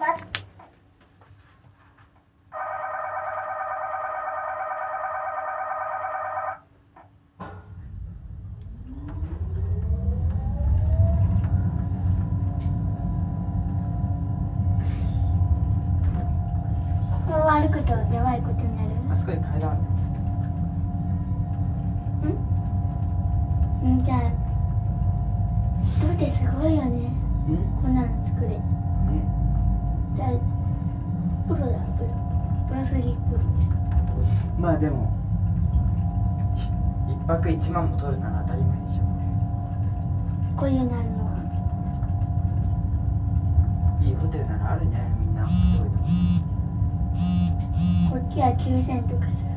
ここを歩くとやばいことになる。 あそこに階段ある。 じゃあ人ってすごいよね。こんなの作れ。じゃあプロだ、プロすぎプロ。 まあでも一泊1万も取るなら当たり前でしょ。 こういうのあるのは。 いいホテルならあるんじゃないみんな。 こっちは9000とかさ。